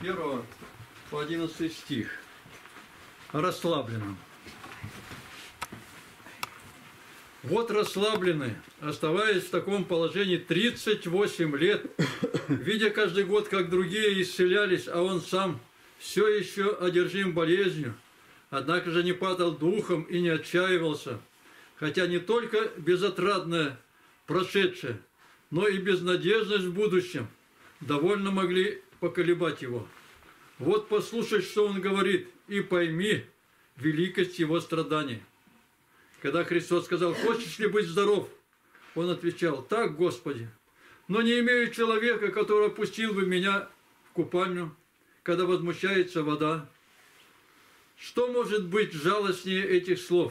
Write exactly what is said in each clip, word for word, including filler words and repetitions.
первого по одиннадцатый стих. О расслабленном. Вот расслабленный, оставаясь в таком положении тридцать восемь лет, видя каждый год, как другие исцелялись, а он сам все еще одержим болезнью, однако же не падал духом и не отчаивался, хотя не только безотрадное прошедшее, но и безнадежность в будущем довольно могли поколебать его. Вот послушай, что он говорит, и пойми великость его страданий. Когда Христос сказал: «Хочешь ли быть здоров?» Он отвечал: «Так, Господи, но не имею человека, который опустил бы меня в купальню, когда возмущается вода». Что может быть жалостнее этих слов?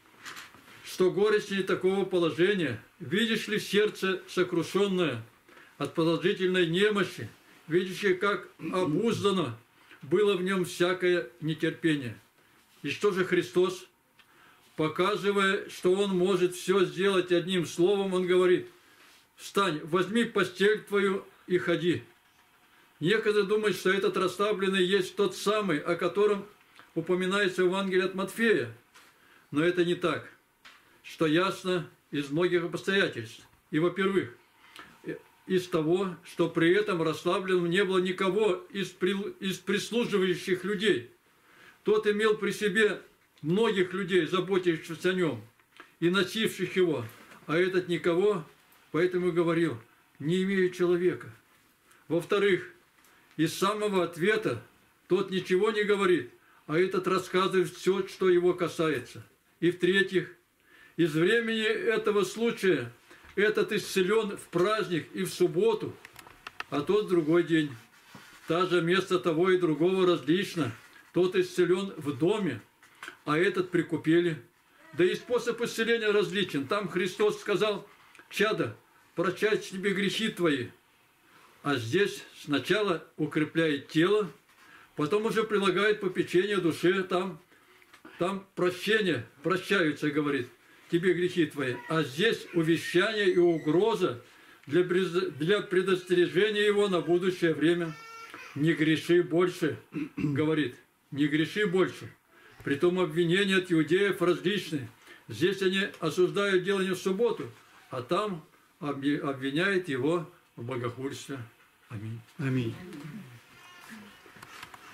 Что горестнее такого положения? Видишь ли сердце сокрушенное от продолжительной немощи, видящее, как обуздано было в нем всякое нетерпение. И что же Христос? Показывая, что Он может все сделать одним словом, Он говорит: «Встань, возьми постель твою и ходи». Некоторые думают, что этот расслабленный есть тот самый, о котором упоминается в Евангелии от Матфея. Но это не так, что ясно из многих обстоятельств. И, во-первых, из того, что при этом расслабленном не было никого из, при... из прислуживающих людей. Тот имел при себе многих людей, заботившихся о нем и носивших его, а этот никого, поэтому говорил: «Не имею человека». Во-вторых, из самого ответа тот ничего не говорит, а этот рассказывает все, что его касается. И в-третьих, из времени этого случая этот исцелен в праздник и в субботу, а тот в другой день. Даже место того и другого различно. Тот исцелен в доме, а этот при купели. Да и способ исцеления различен. Там Христос сказал: «Чадо, прощай тебе грехи твои». А здесь сначала укрепляет тело, потом уже прилагает попечение душе. Там, там прощение, прощаются, говорит: «Тебе грехи твои». А здесь увещание и угроза для, для предостережения его на будущее время. «Не греши больше», говорит, «не греши больше». Притом обвинения от иудеев различны. Здесь они осуждают делание в субботу, а там обвиняют его в богохульстве. Аминь. Аминь.